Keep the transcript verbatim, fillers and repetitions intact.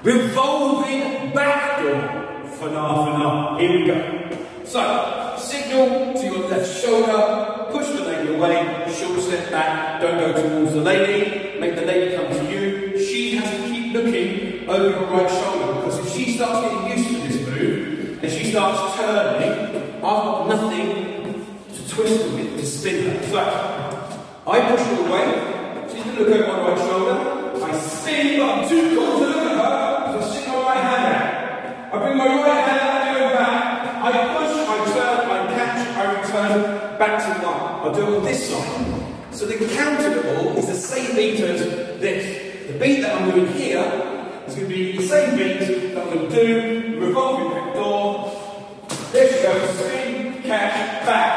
Revolving Back Door. For now, for now. Here we go. So, signal to your left shoulder, push the lady away, short step back, don't go towards the lady, make the lady come to you. She has to keep looking over your right shoulder, because if she starts getting used to this move, and she starts turning, I've got nothing to twist her with, to spin her. So, I push her away, she's going to look over my right shoulder, I spin, but I'm too cool to look at her, so I stick my right hand out. I bring my right hand out, go back, I push, I turn, I catch, I return, back to one. I'll do it on this side. So the counterable is the same beat as this. The beat that I'm doing here is going to be the same beat that I'm going to do, revolving back door. There she goes, spin, catch, back.